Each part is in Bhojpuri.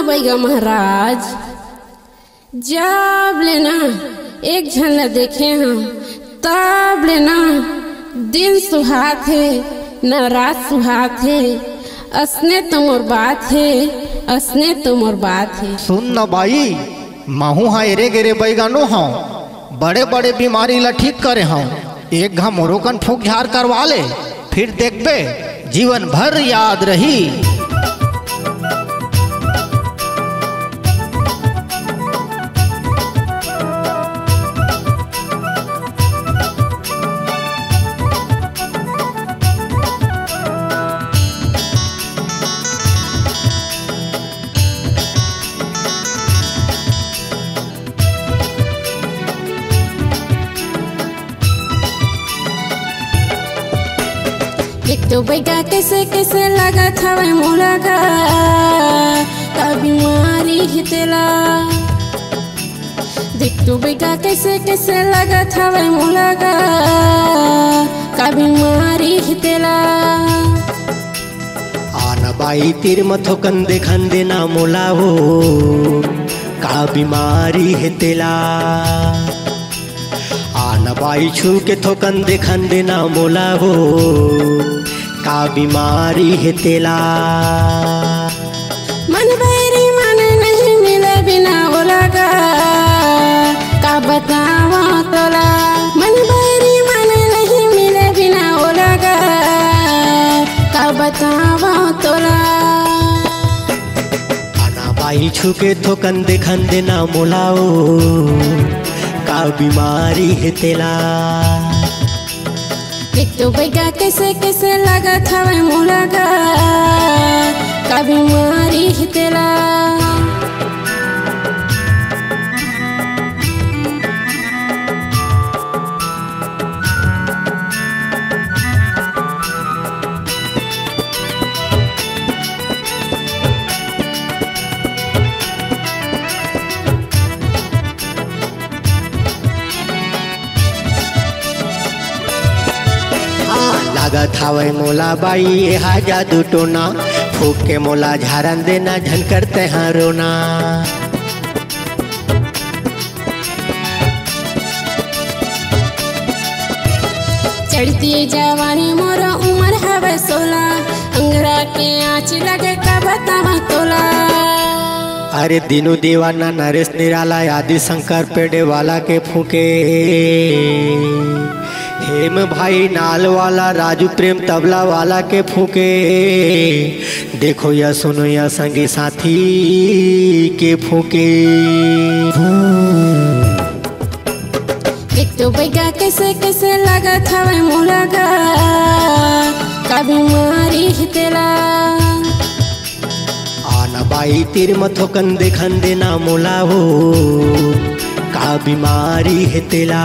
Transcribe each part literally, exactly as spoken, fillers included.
बैगा महाराज, जब लेना एक झन ला देखे हम तब लेना दिन सुहात है न रात सुहात है। असने तो मोर बात है, असने तो मोर बात है। सुन न भाई, महू हाँ एरे गेरे बैगानो हाँ, बड़े बड़े बीमारी ला ठीक करे हाँ। एक घा मोरोकन फूक झाड़ करवा ले, फिर देखबे जीवन भर याद रही। एक तो बैगा कैसे कैसे लगत हवे मोला का का बीमारी हितेला। देख तो बैगा कैसे कैसे लगत हवे मोला का का बीमारी हितेला। आना बाई तीर मथो कंदे खंदे ना मोला हो का बीमारी हितेला। आना बाई छू के थो कंदे खंदे ना मोला हो का बीमारी है तेला। मन बैरी मन नहीं मिले बिना बोला का का बतावा तोला। मन बैरी मन नहीं मिले बिना बोला का का बतावा तोला। आना बाई छू के थो कंदे खंदे ना मोलाओ का बीमारी है तेला। एक तो बैगा कैसे कैसे लगत हवे मोला का का बीमारी हितेला। लागत हवे मोला बाई ये हा जादू टोना, फूक के मोला झारन देना झन करते हैं रोना। चढ़ती जवानी मोर उम्र हवे सोला, अंगरा के आँच लगे का बतावा तोला। अरे दिनू दीवाना नरेश निराला आदि शंकर पेड़े वाला के फूके। हेम भाई नाल वाला राजू प्रेम तबला वाला के फूके। देखो या सुनो या संगी साथी के फूके। एक तो बैगा कैसे कैसे लगत हवे मोला का का बीमारी हितेला। आना बाई तीर मथो कंदे खंदे ना मोला हो का बीमारी है तेला।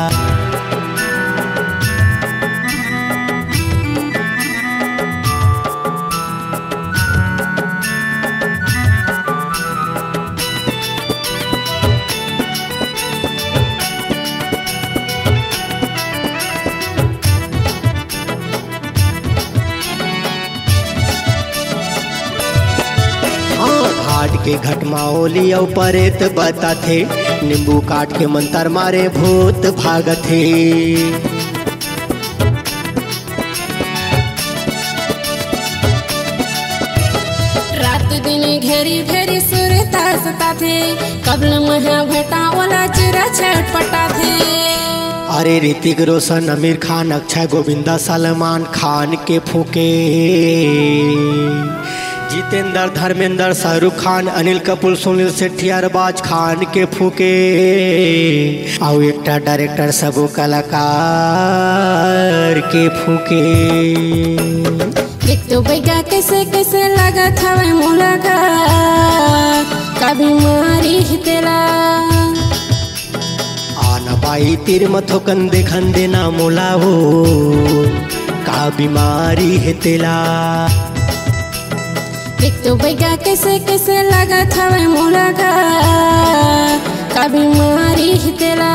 घाट के घटमाओली औ परेत बता थे, नींबू काट के मंतर मारे भूत भागत थे। रात दिन घेरी घेरी सुरता सता थे, कबल महा भटा वाला चिरा छटपटा थे। अरे ऋतिक रोशन आमिर खान अक्षय गोविंदा सलमान खान के फूके। जितेंद्र धर्मेंद्र शाहरुख खान अनिल कपूर सुनील शेट्टी अरबाज खान के फूके। आओ एकटा डायरेक्टर सबो कलाकार के फूके। एक तो बैगा कैसे कैसे लगत हवे मोला का का बीमारी हितेला। आना बाई तीर मथो कंदे खंदे ना मोला हो का बीमारी है तेला। एक तो बैगा कैसे कैसे लगत हवे मोला का का बीमारी हितेला।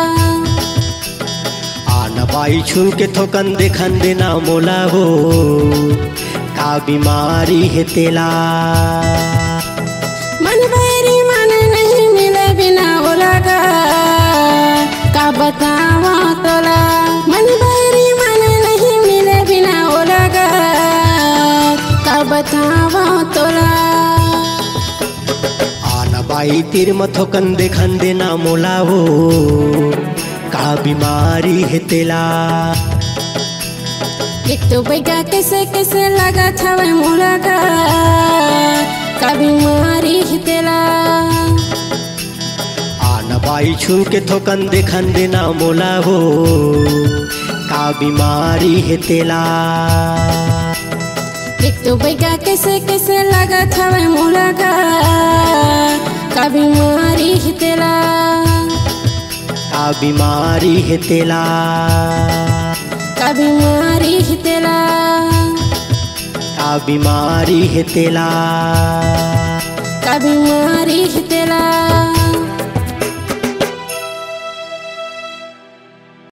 आना बाई छू के थो कंदे खंदे ना मोला हो का बीमारी है तेला। बतावा तोला मन बैरी मन नहीं मिले बिना ओला गा का बतावा तोला आना बाई तीर मथो कंदे खंदे ना मोला हो का बीमारी है तेला एक तो बैगा कैसे कैसे लगा था वह मोला का का बीमारी है तेला आना बाई छू के थो कंदे खंदे ना मोला हो का बीमारी है तेला एक तो बैगा कैसे कैसे लगा था वह मोला का का बीमारी है तेला का बीमारी है तेला का बीमारी है तेला का बीमारी है तेला का बीमारी है